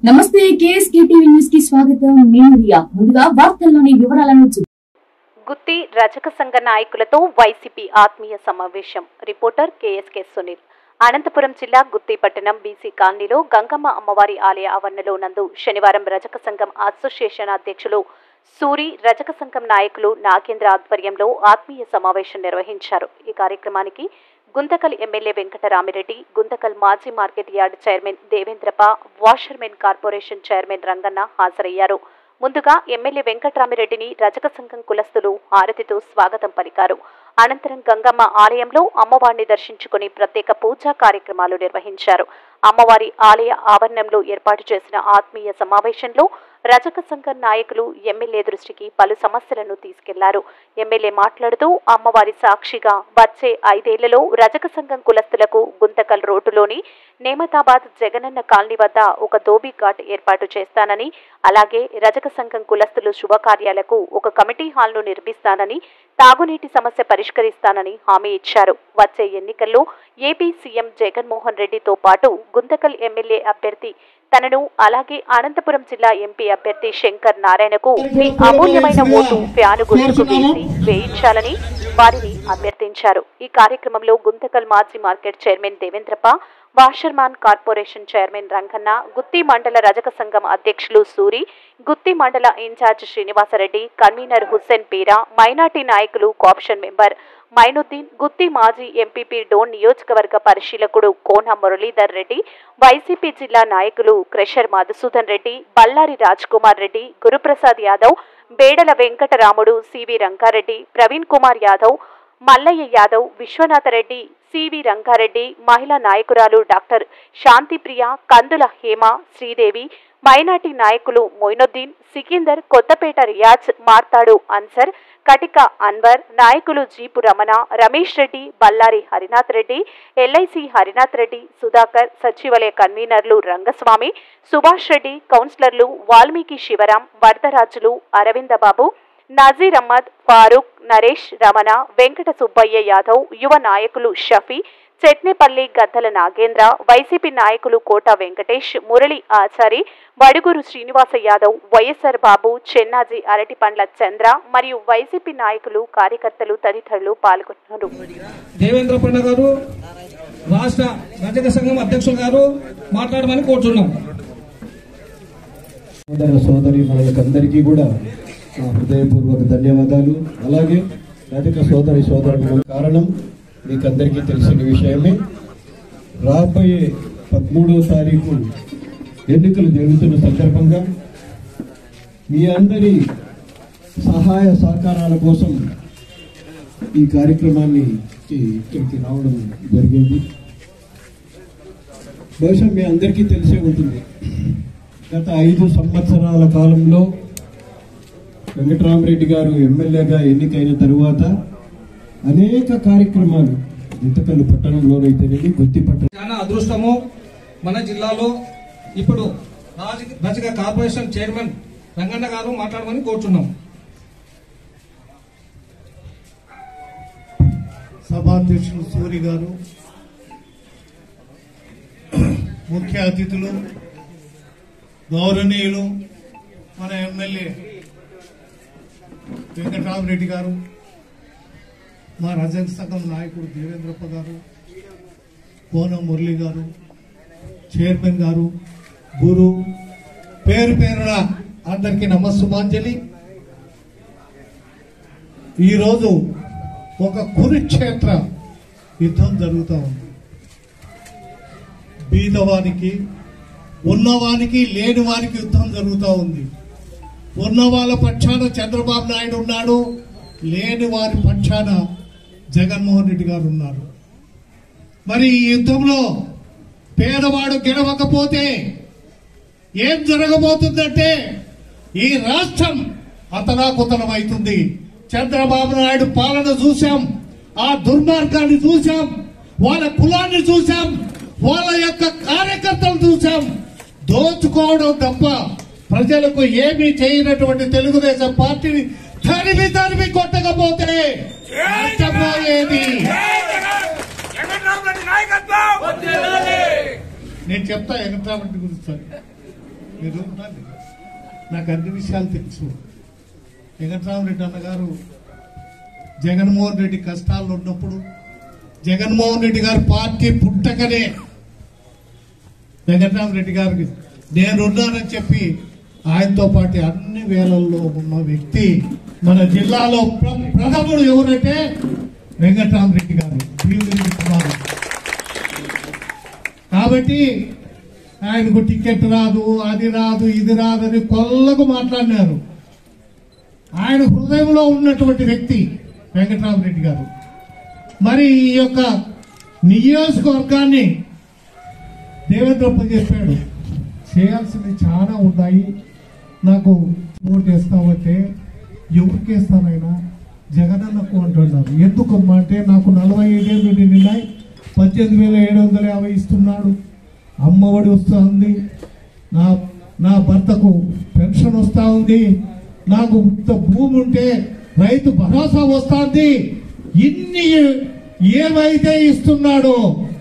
నమస్తే KSK TV news కి స్వాగతం. నేను రియా. ముందుగా వార్తల్లోని వివరాలను గుత్తి రజక సంఘ నాయకులతో వైసీపీ ఆత్మీయ సమావేశం. Reporter KSK Sunil. అనంతపురం జిల్లా గుత్తి పట్టణం బీసీ కాలనీలో గంగమ్మ అమ్మవారి ఆలయ ఆవరణలో నందు శనివారం రజక సంఘం అసోసియేషన్ అధ్యక్షులు సూరి, రజక సంఘం నాయకులు నాగేంద్ర ఆధ్వర్యంలో ఆత్మీయ సమావేశం నిర్వహించారు. ఈ కార్యక్రమానికి గుంతకల్ ఎమ్మెల్యే వెంకటరామిరెడ్డి, గుంతకల్ మాజీ market yard chairman Devendrappa, washermen corporation chairman Ranganna హాజరయ్యారు. ముందుగా ఎమ్మెల్యే వెంకటరామిరెడ్డిని రజక సంఘం కులస్తులు హారతితో స్వాగతం పలికారు. అనంతరం గంగమ్మ ఆలయంలో అమ్మవారిని దర్శించుకుని ప్రత్యేక పూజా కార్యక్రమాలు నిర్వహించారు. అమ్మవారి ఆలయ ఆవరణంలో ఏర్పాటు చేసిన ఆత్మీయ సమావేశంలో రజక సంఘం నాయకులు ఎమ్మెల్యే దృష్టికి పలు సమస్యలను తీసుకెళ్లారు. ఎమ్మెల్యే మాట్లాడుతూ అమ్మవారి సాక్షిగా వచ్చే 5 ఏళ్లలో రజక సంఘం కులస్తులకు గుంతకల్ రోడ్డులోని నేమతాబాద్ జగనన్న కాలనీ వద్ద ఒక ధోబీ ఘాట్ ఏర్పాటు చేస్తానని, అలాగే రజక సంఘం కులస్తులు శుభకార్యాలకు ఒక కమిటీ హాల్ను నిర్మిస్తానని, తాగునీటి సమస్య పరిష్కరిస్తానని హామీ ఇచ్చారు. వచ్చే ఎన్నికల్లో ఏపీ సీఎం జగన్మోహన్ రెడ్డితో పాటు గుంతకల్ ఎమ్మెల్యే అభ్యర్థి తనను, అలాగే అనంతపురం జిల్లా ఎంపీ అభ్యర్థి శంకర్ నారాయణకు మీ అమూల్యమైన ఓటు ఫ్యాను గుర్తుకు వేయించాలని వారిని అభ్యర్థించారు. ఈ కార్యక్రమంలో గుంతకల్ మాజీ market chairman Devendrappa, washerman corporation chairman Ranganna, Gooty mandal రజక సంఘం అధ్యక్షులు Suri, Gooty mandal incharge Srinivasareddy, convener Hussain Peera, minority నాయకులు కోఆప్షన్ మెంబర్ మైనుద్దీన్, గుత్తి మాజీ ఎంపీపీ డోన్ నియోజకవర్గ పరిశీలకుడు కోన మురళీధర్ రెడ్డి, వైసీపీ జిల్లా నాయకులు crusher Madhusudhan Reddy, Ballari Raj Kumar Reddy, Guruprasad Yadav, Bedala Venkataramudu, CV Rangareddy, Praveen Kumar Yadav, Mallaiah Yadav, Vishwanathareddy, CV Rangareddy, మహిళా నాయకురాలు డాక్టర్ శాంతిప్రియ, కందుల హేమ, శ్రీదేవి, మైనార్టీ నాయకులు మొయినుద్దీన్, సికిందర్, కొత్తపేట రియాజ్, మార్తాడు అన్సర్, కటిక అన్వర్, నాయకులు జీపు రమణ, రమేష్ రెడ్డి, బల్లారి హరినాథ్ రెడ్డి, ఎల్ఐసి హరినాథ్ రెడ్డి, సుధాకర్, సచివాలయ కన్వీనర్లు రంగస్వామి, సుభాష్ రెడ్డి, కౌన్సిలర్లు వాల్మీకి శివరాం, వరదరాజులు, అరవిందబాబు, నజీర్ అహ్మద్, ఫారూక్, నరేష్, రమణ, వెంకట సుబ్బయ్య యాదవ్, యువ నాయకులు షఫీ, చెట్నేపల్లి గద్దల నాగేంద్ర, వైసీపీ నాయకులు కోట వెంకటేష్, మురళి ఆచారి, వడుగురు శ్రీనివాస యాదవ్, వైఎస్ఆర్ బాబు, చెన్నాజీ అరటిపండ్ల చంద్ర మరియు వైసీపీ నాయకులు, కార్యకర్తలు తదితరులు పాల్గొన్నారు. దేవేంద్రప్ప గారు, రాష్ట్ర రజక సంఘం అధ్యక్షులు గారు మాట్లాడమని కోరుతున్నాం. సోదరి మనకందరికీ కూడా హృదయపూర్వక ధన్యవాదాలు. అలాగే రజక సోదరుల కారణం మీకందరికీ తెలిసిన విషయమే. రాబోయే 13వ తారీఖు ఎన్నికలు జరుగుతున్న సందర్భంగా మీ అందరి సహాయ సహకారాల కోసం ఈ కార్యక్రమాన్ని ఇక్కడికి రావడం జరిగింది. బహుశా మీ అందరికీ తెలిసే ఉంటుంది, గత 5 సంవత్సరాల కాలంలో వెంకటరామిరెడ్డి గారు ఎమ్మెల్యేగా ఎన్నికైన తరువాత అనేక కార్యక్రమాలు గుంతకల్ పట్టణంలోనైతేనేది, గుత్తి పట్టణం చాలా అదృష్టము. మన జిల్లాలో ఇప్పుడు రజక కార్పొరేషన్ చైర్మన్ రంగన్న గారు మాట్లాడమని కోరుచున్నాం. సభాధ్యక్షులు సూరి గారు, ముఖ్య అతిథులు, గౌరవనీయులు మన ఎమ్మెల్యే వెంకటరామిరెడ్డి గారు, మా రజక సంఘం నాయకుడు దేవేంద్రప్ప గారు, కోన మురళి గారు, చైర్మన్ గారు, గురు, పేరు పేరున అందరికీ నమస్సుమాంజలి. ఈరోజు ఒక కురుక్షేత్ర యుద్ధం జరుగుతూ ఉంది. బీదవానికి, ఉన్నవానికి, లేని వారికి యుద్ధం జరుగుతూ ఉంది. ఉన్న వాళ్ళ పక్షాన చంద్రబాబు నాయుడు ఉన్నాడు, లేని వారి పక్షాన జగన్మోహన్ రెడ్డి గారు ఉన్నారు. మరి ఈ యుద్ధంలో పేదవాడు గెలవకపోతే ఏం జరగబోతుందంటే ఈ రాష్ట్రం అతలాకుతలం అవుతుంది. చంద్రబాబు నాయుడు పాలన చూశాం, ఆ దుర్మార్గాన్ని చూశాం, వాళ్ళ కులాన్ని చూశాం, వాళ్ళ యొక్క కార్యకర్తలు చూశాం. దోచుకోవడం తప్ప ప్రజలకు ఏమీ చేయనటువంటి తెలుగుదేశం పార్టీని తరిమి కొట్టకపోతే నష్టపోయేది. నేను చెప్తా వెంకటరామిరెడ్డి గురించి. మీరు ఉండండి, నాకు అన్ని విషయాలు తెలుసు. వెంకటరామరెడ్డి అన్నగారు జగన్మోహన్ రెడ్డి కష్టాల్లో ఉన్నప్పుడు, జగన్మోహన్ రెడ్డి గారు పార్టీ పుట్టకనే వెంకటరామరెడ్డి గారికి నేనున్నానని చెప్పి ఆయనతో పాటు అన్ని వేళల్లో ఉన్న వ్యక్తి మన జిల్లాలో ప్రథముడు ఎవరంటే వెంకటరామరెడ్డి గారు, భీమిరెడ్డి కుమారు. కాబట్టి ఆయనకు టికెట్ రాదు, అది రాదు, ఇది రాదు అని కొల్లకు మాట్లాడినారు. ఆయన హృదయంలో ఉన్నటువంటి వ్యక్తి వెంకటరామరెడ్డి గారు. మరి ఈ యొక్క నియోజకవర్గాన్ని దేవేంద్రప్ప చెప్పాడు, చేయాల్సింది చాలా ఉన్నాయి, నాకు ఓటు వేస్తామంటే ఎవరికి వేస్తానైనా జగనన్నకు అంటున్నారు. ఎందుకమ్మా అంటే నాకు 45 ఏళ్ళు నిండినాయి, 18,750 ఇస్తున్నాడు, అమ్మఒడి వస్తూ ఉంది, నా భర్తకు పెన్షన్ వస్తూ ఉంది, నాకు ఇంత భూమి ఉంటే రైతు భరోసా వస్తుంది, ఇన్ని ఏవైతే ఇస్తున్నాడో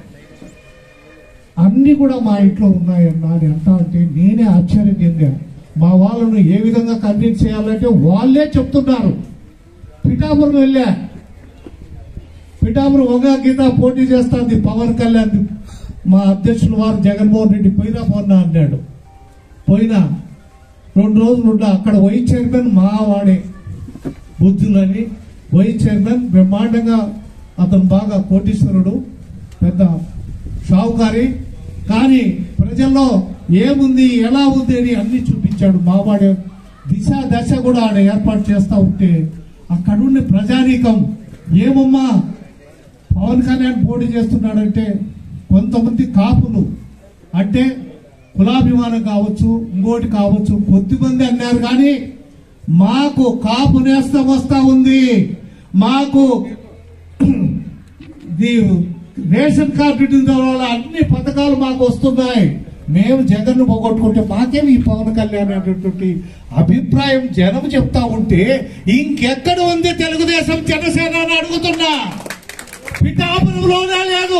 అన్ని కూడా మా ఇంట్లో ఉన్నాయన్నా అని అంటా అంటే నేనే ఆశ్చర్యం చెందాను. మా వాళ్ళను ఏ విధంగా కన్విన్స్ చేయాలంటే వాళ్ళే చెప్తున్నారు. పిఠాపురం వెళ్ళా, పిఠాపురం ఒక గీత పోటీ చేస్తుంది పవన్ కళ్యాణ్, మా అధ్యక్షులు వారు జగన్మోహన్ రెడ్డి పోయినా పోన్నా అన్నాడు. పోయినా 2 రోజులు ఉండా, అక్కడ వైస్ చైర్మన్ మా వాడే బుద్ధులని వైస్ చైర్మన్, బ్రహ్మాండంగా అతను బాగా కోటీశ్వరుడు, పెద్ద షావుకారి. కానీ ప్రజల్లో ఏముంది ఎలా ఉంది అని అన్ని చూపించాడు. మావాడే దిశ దశ కూడా ఆడ ఏర్పాటు చేస్తా ఉంటే అక్కడుండి ప్రజానీకం ఏమమ్మా పవన్ కళ్యాణ్ పోటీ చేస్తున్నాడంటే కొంతమంది కాపులు అంటే కులాభిమానం కావచ్చు, ఇంకోటి కావచ్చు, కొద్దిమంది అన్నారు. కానీ మాకు కాపు నేస్తం వస్తా ఉంది, మాకు రేషన్ కార్డు వల్ల అన్ని పథకాలు మాకు వస్తున్నాయి, మేము జగన్ పోగొట్టుకుంటే మాకేమి ఈ పవన్ కళ్యాణ్ అనేటువంటి అభిప్రాయం జనం చెప్తా ఉంటే ఇంకెక్కడ ఉంది తెలుగుదేశం జనసేన అని అడుగుతున్నా. పిఠాపురంలోనే లేదు.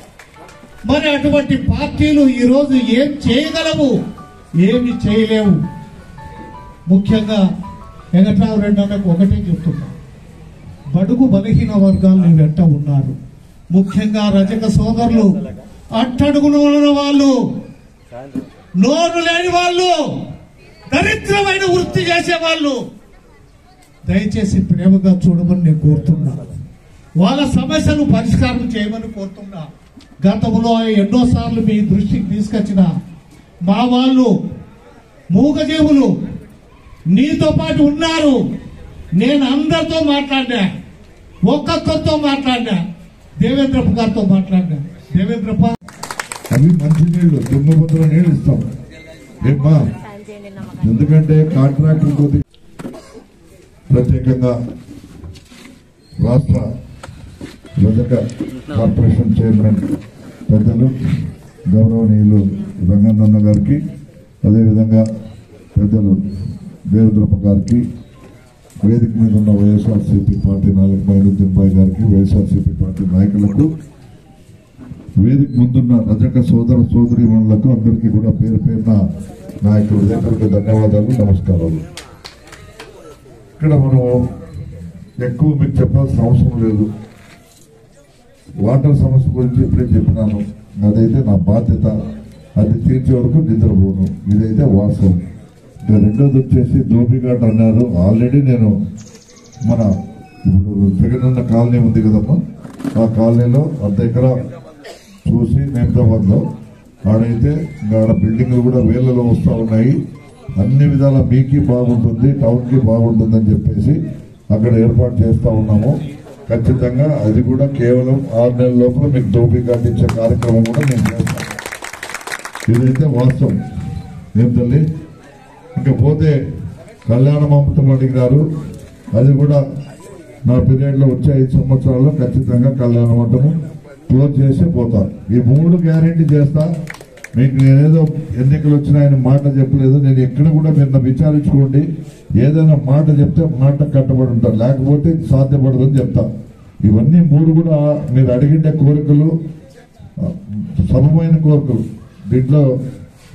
మరి అటువంటి పార్టీలు ఈరోజు ఏం చేయగలవు, ఏమి చేయలేవు. ముఖ్యంగా వెంకటరామరెడ్డి అన్నకు ఒకటే చెప్తున్నా, బడుగు బలహీన వర్గాలు వెంట ఉన్నారు. ముఖ్యంగా రజక సోదరులు, అట్టడుగులు ఉన్న వాళ్ళు, నోరు లేని వాళ్ళు, దరిద్రమైన వృత్తి చేసే వాళ్ళు దయచేసి ప్రేమగా చూడమని నేను కోరుతున్నా. వాళ్ళ సమస్యలు పరిష్కారం చేయమని కోరుతున్నా. గతంలో ఎన్నోసార్లు మీ దృష్టికి తీసుకొచ్చిన మా వాళ్ళు మూగజీవులు నీతో పాటు ఉన్నారు. నేను అందరితో మాట్లాడినా, ఒక్కొక్కరితో మాట్లాడినా, దేవేంద్రప్ప గారితో మాట్లాడినా. దేవేంద్రప్ప అవి మంచి నీళ్లు, తుంగభద్ర నీళ్ళు ఇస్తాం ఏమ్మా, ఎందుకంటే కాంట్రాక్ట్ కొద్ది. ప్రత్యేకంగా రాష్ట్ర రజక కార్పొరేషన్ చైర్మన్ పెద్దలు గౌరవనీయులు రంగన్న గారికి, అదేవిధంగా పెద్దలు దేవేంద్రప్ప గారికి, వేదిక మీద ఉన్న వైఎస్ఆర్సీపీ పార్టీ నాయకులు మైనుద్దీన్ భాయ్ గారికి, వైఎస్ఆర్సీపీ పార్టీ నాయకులకు, వేదిక ముందున్న రజక సోదర సోదరీమణులకు అందరికీ కూడా పేరు పేరున నాయకులు హృదయపూర్వక ధన్యవాదాలు, నమస్కారాలు. ఇక్కడ మనం ఎక్కువ మీకు చెప్పాల్సిన అవసరం లేదు. వాటర్ సమస్య గురించి ఇప్పుడే చెప్పినాను, అదైతే నా బాధ్యత, అది తీర్చే వరకు నిద్రపోను, ఇదైతే వాస్తవం. ఇంకా రెండోది వచ్చేసి దోపిఘాట్ అన్నారు. ఆల్రెడీ నేను మన ఇప్పుడు జగనన్న కాలనీ ఉంది కదమ్మా, ఆ కాలనీలో 1/2 ఎకరా చూసి నేమ్దాబాద్లో ఆడైతే ఇంకా ఆడ బిల్డింగ్లు కూడా వేళ్లలో వస్తూ ఉన్నాయి. అన్ని విధాల మీకి బాగుంటుంది, టౌన్కి బాగుంటుందని చెప్పేసి అక్కడ ఏర్పాటు చేస్తూ ఉన్నాము. ఖచ్చితంగా అది కూడా కేవలం 6 నెలల లోపల మీకు దోపిఘాట్ ఇచ్చే కార్యక్రమం కూడా నేను చేస్తాను. ఇదైతే వాస్తవం. ఏం తల్లి, ఇంకా పోతే కళ్యాణ మండపం అడిగినారు, అది కూడా నా పీరియడ్ లో వచ్చే 5 సంవత్సరాల్లో ఖచ్చితంగా కళ్యాణ మండపం క్లోజ్ చేసి పోతాను. ఈ 3 గ్యారెంటీ చేస్తా. మీకు నేనేదో ఎన్నికలు వచ్చినాయని మాట చెప్పలేదు. నేను ఎక్కడ కూడా మీరు విచారించుకోండి, ఏదైనా మాట చెప్తే మాట కట్టబడి ఉంటాను, లేకపోతే సాధ్యపడదని చెప్తా. ఇవన్నీ 3 కూడా మీరు అడిగిండే కోరికలు, సమమైన కోరికలు. దీంట్లో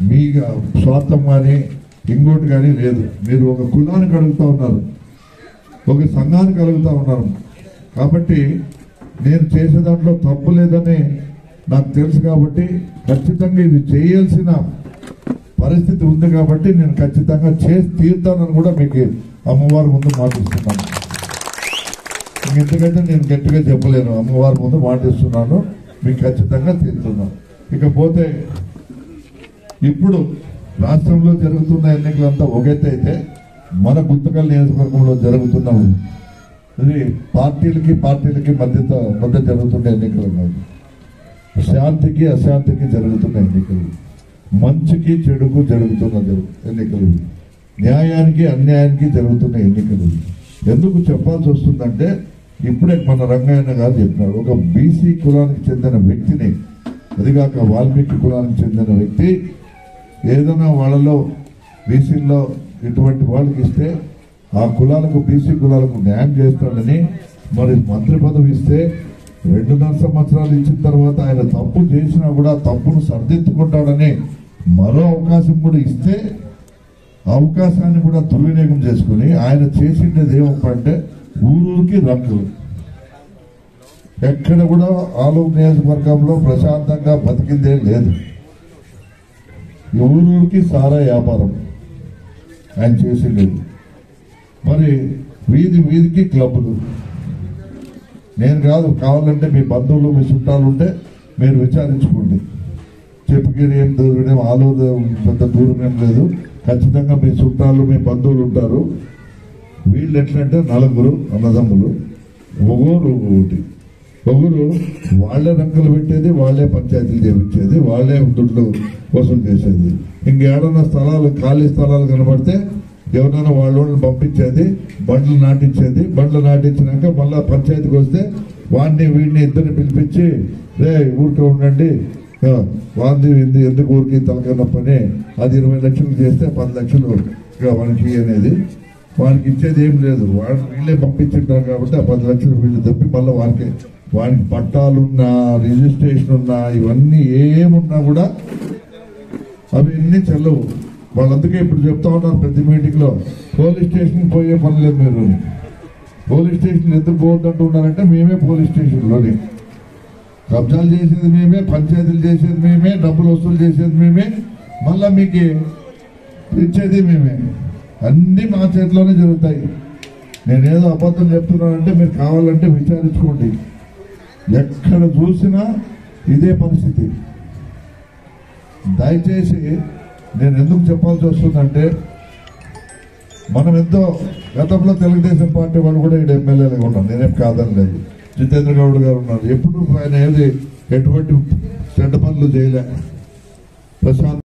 మీ స్వార్థం కానీ ఇంకోటి కానీ లేదు. మీరు ఒక కులానికి అడుగుతా ఉన్నారు, ఒక సంఘానికి అడుగుతా ఉన్నారు. కాబట్టి నేను చేసే దాంట్లో తప్పు లేదని నాకు తెలుసు. కాబట్టి ఖచ్చితంగా ఇది చేయాల్సిన పరిస్థితి ఉంది. కాబట్టి నేను ఖచ్చితంగా చేసి తీరుతానని కూడా మీకు అమ్మవారి ముందు మాటిస్తున్నాను. ఎందుకంటే నేను గట్టిగా చెప్పలేను, అమ్మవారి ముందు మాటిస్తున్నాను, మీకు ఖచ్చితంగా తీరుతున్నాను. ఇకపోతే ఇప్పుడు రాష్ట్రంలో జరుగుతున్న ఎన్నికలంతా ఒకటైతే మన గుంతకల్ నియోజకవర్గంలో జరుగుతున్న ఇది పార్టీలకి మధ్య జరుగుతున్న ఎన్నికలు కాదు. శాంతికి అశాంతికి జరుగుతున్న ఎన్నికలు, మంచికి చెడుకు జరుగుతున్న ఎన్నికలు, న్యాయానికి అన్యాయానికి జరుగుతున్న ఎన్నికలు. ఎందుకు చెప్పాల్సి వస్తుందంటే ఇప్పుడే మన రంగయ్య గారు చెప్పినారు, ఒక బీసీ కులానికి చెందిన వ్యక్తిని, అదిగాక వాల్మీకి కులానికి చెందిన వ్యక్తి ఏదైనా వాళ్ళలో బీసీల్లో ఇటువంటి వాళ్ళకి ఇస్తే ఆ కులాలకు బీసీ కులాలకు న్యాయం చేస్తాడని, మరి మంత్రి పదవి ఇస్తే 2.5 సంవత్సరాలు ఇచ్చిన తర్వాత ఆయన తప్పు చేసినా కూడా తప్పును సరిదిద్దుకుంటాడని మరో అవకాశం కూడా ఇస్తే అవకాశాన్ని కూడా దుర్వినియోగం చేసుకుని ఆయన చేసిండేది ఏమంటే ఊరూరికి రంగులు. ఎక్కడ కూడా ఆలూరు నియోజకవర్గంలో ప్రశాంతంగా బతికిందే లేదు. ఊరూరికి సారా వ్యాపారం ఆయన చేసిండేది. మరి వీధికి క్లబ్బులు. నేను కాదు, కావాలంటే మీ బంధువులు మీ చుట్టాలు ఉంటే మీరు విచారించుకోండి. చెప్పుకేరి ఏం దూరం, ఆలూరు పెద్ద దూరం ఏం లేదు. ఖచ్చితంగా మీ చుట్టాలు మీ బంధువులు ఉంటారు. వీళ్ళు ఎట్లంటే 4 అన్నదమ్ములు, ఒకరు వాళ్లే రంగులు పెట్టేది, వాళ్లే పంచాయతీలు చేపించేది, వాళ్లే దుడ్లు వసూలు చేసేది. ఇంకేడన్నా స్థలాలు ఖాళీ స్థలాలు కనబడితే ఎవరైనా వాళ్ళని పంపించేది, బండ్లు నాటించేది. బండ్లు నాటించినాక మళ్ళా పంచాయతీకి వస్తే వీడిని ఇద్దరిని పిలిపించి రే ఊరికే ఉండండి, వాంది ఎందుకు ఊరికి తలకన్న పని, అది 20 లక్షలు చేస్తే 10 లక్షలు వానికి అనేది. వానికి ఇచ్చేది ఏం లేదు, వీళ్ళే పంపించుంటారు కాబట్టి ఆ 10 లక్షలు వీళ్ళు తప్పి మళ్ళీ వానికి పట్టాలున్నా రిజిస్ట్రేషన్ ఉన్నా ఇవన్నీ ఏమున్నా కూడా అవన్నీ చెల్లవు. వాళ్ళందుకే ఇప్పుడు చెప్తా ఉన్నారు ప్రతి మీటింగ్ లో, పోలీస్ స్టేషన్ పోయే పని లేదు. మీరు పోలీస్ స్టేషన్ ఎందుకు పోవద్దంటున్నారంటే మేమే పోలీస్ స్టేషన్లోనే కబ్జాలు చేసేది మేమే, పంచాయతీలు చేసేది మేమే, డబ్బులు వసూలు చేసేది మేమే, మళ్ళా మీకు ఇచ్చేది మేమే. అన్ని మా చేతిలోనే జరుగుతాయి. నేనేదో అబద్ధం చెప్తున్నానంటే మీరు కావాలంటే విచారించుకోండి. ఎక్కడ చూసినా ఇదే పరిస్థితి. దయచేసి నేను ఎందుకు చెప్పాల్సి వస్తుందంటే మనం ఎంతో గతంలో తెలుగుదేశం పార్టీ వాళ్ళు కూడా ఇక్కడ ఎమ్మెల్యేలుగా ఉన్నారు, నేనేం కాదని లేదు. జితేంద్ర గౌడ్ గారు ఉన్నారు. ఎప్పుడు ఆయన ఎటువంటి చెడ్డ పనులు చేయలే. ప్రశాంత్